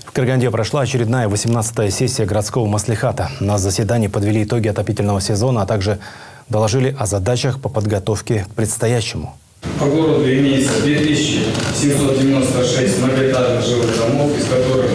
В Караганде прошла очередная 18-я сессия городского маслихата. На заседании подвели итоги отопительного сезона, а также доложили о задачах по подготовке к предстоящему. По городу имеется 2796 многоэтажных жилых домов, из которых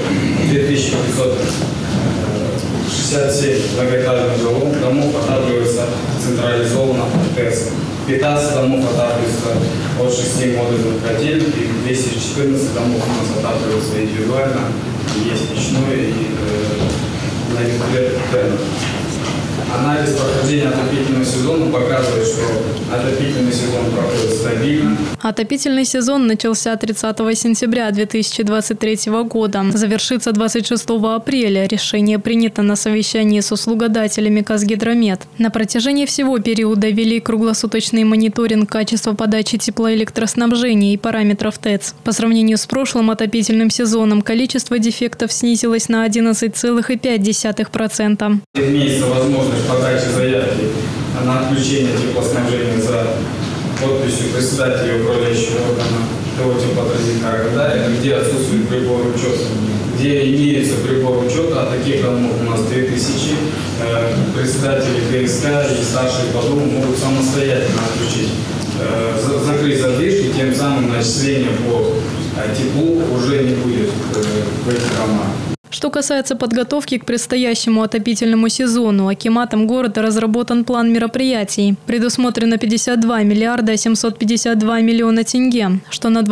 2567 многоэтажных жилых домов отапливаются централизованно ТЭЦ. 15 домов отапливаются от 6 модульных котелей, и 214 домов у нас отапливаются индивидуально, есть печной и на ветряных. Анализ прохождения отопительного сезона показывает, что отопительный сезон проходит стабильно. Отопительный сезон начался 30 сентября 2023 года. Завершится 26 апреля. Решение принято на совещании с услугодателями Казгидромет. На протяжении всего периода вели круглосуточный мониторинг качества подачи теплоэлектроснабжения и параметров ТЭЦ. По сравнению с прошлым отопительным сезоном количество дефектов снизилось на 11,5%. Имеется возможность подачи заявки на отключение теплоснабжения за подписью председателя управляющего органа ТО теплотранзита, где отсутствует прибор учета. Где имеется прибор учета, а таких домов у нас 3000, председатели КСК и старшие по дому могут самостоятельно отключить, закрыть задвижки, тем самым начисление по теплу уже не будет в этих домах. Что касается подготовки к предстоящему отопительному сезону, акиматом города разработан план мероприятий. Предусмотрено 52 миллиарда 752 миллиона тенге, что на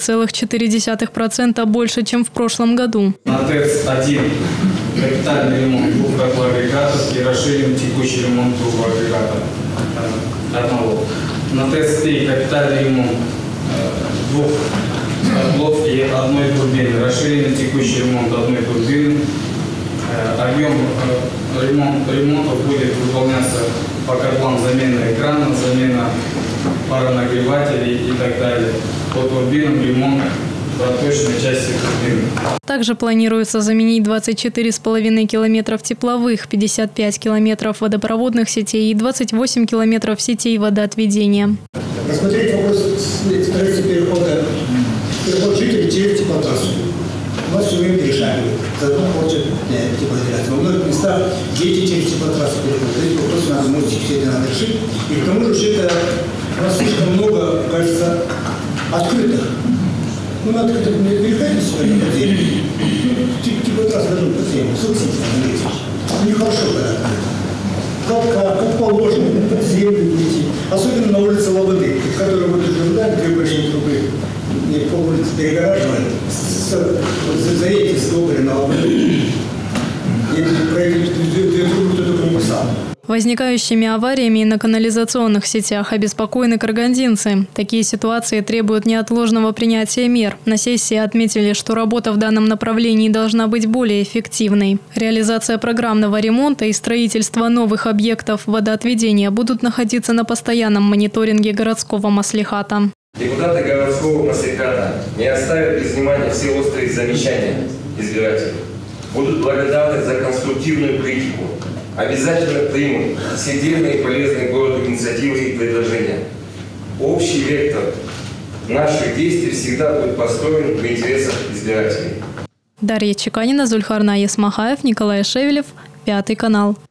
23,4% больше, чем в прошлом году. На ТЭЦ-1 капитальный ремонт 2 котлоагрегатов и расширен текущий ремонт 2 агрегата одного. На ТЭЦ-3 капитальный ремонт 2 котлов и одной турбины. Расширенный текущий ремонт одной турбины. Объем ремонтов будет выполняться по котлам замена экрана, замена паронагревателей и так далее. По турбинам ремонт проточной части турбины. Также планируется заменить 24,5 километров тепловых, 55 километров водопроводных сетей и 28 километров сетей водоотведения. Рассмотреть вопрос строительства переход жителей через теплотрассу. У нас все время решали. Заодно хочет теплоизоляцию. Во многих местах дети через теплотрассу переходят. Эти вопросы надо мостики, все это надо решить. И к тому же все это у нас слишком много, кажется, открытых. Ну, надо как-то переходить сегодня по деле. Теплотрасса должен по деле. Субсидии надо лезть. Нехорошо, когда открыто. Как положено, под землю идти. Особенно на улице Лободы, которая вот уже ждали 3 большие трубы. Не по улице перегораживали. Заедете с Гоголя на Лободы. И пройдете 2 трубы, кто только не писал. Возникающими авариями на канализационных сетях обеспокоены карагандинцы. Такие ситуации требуют неотложного принятия мер. На сессии отметили, что работа в данном направлении должна быть более эффективной. Реализация программного ремонта и строительство новых объектов водоотведения будут находиться на постоянном мониторинге городского маслихата. Депутаты городского маслихата не оставят без внимания все острые замечания избирателей. Будут благодарны за конструктивную критику. Обязательно примут все дельные и полезные городу инициативы и предложения. Общий вектор наших действий всегда будет построен в интересах избирателей. Дарья Чеканина, Зульхарна Есмахаев, Николай Шевелев, 5 канал.